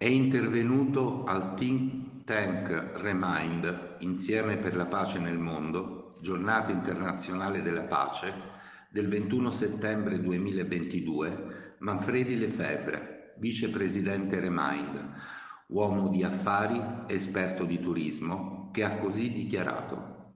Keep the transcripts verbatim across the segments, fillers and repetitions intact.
È intervenuto al think tank Remind, Insieme per la pace nel mondo, Giornata internazionale della pace, del ventuno settembre duemilaventidue, Manfredi Lefebvre, vicepresidente Remind, uomo di affari, esperto di turismo, che ha così dichiarato: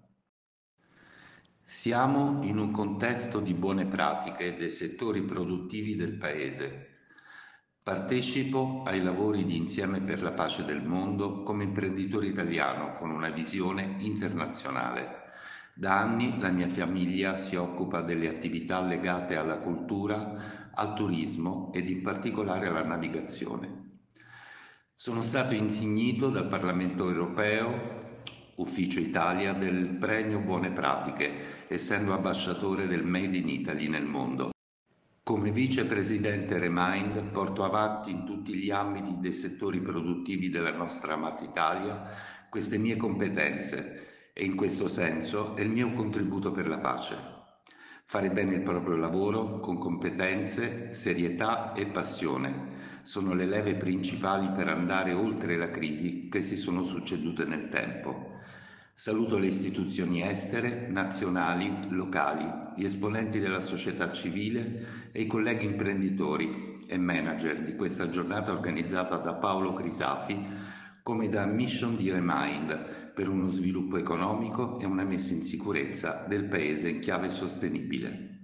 siamo in un contesto di buone pratiche dei settori produttivi del Paese. Partecipo ai lavori di Insieme per la pace del mondo come imprenditore italiano con una visione internazionale. Da anni la mia famiglia si occupa delle attività legate alla cultura, al turismo ed in particolare alla navigazione. Sono stato insignito dal Parlamento europeo, Ufficio Italia, del premio Buone Pratiche, essendo ambasciatore del Made in Italy nel mondo. Come vicepresidente Remind porto avanti in tutti gli ambiti dei settori produttivi della nostra amata Italia queste mie competenze e in questo senso è il mio contributo per la pace. Fare bene il proprio lavoro con competenze, serietà e passione sono le leve principali per andare oltre la crisi che si sono succedute nel tempo. Saluto le istituzioni estere, nazionali, locali, gli esponenti della società civile e i colleghi imprenditori e manager di questa giornata organizzata da Paolo Crisafi come da Mission di Remind per uno sviluppo economico e una messa in sicurezza del Paese in chiave sostenibile.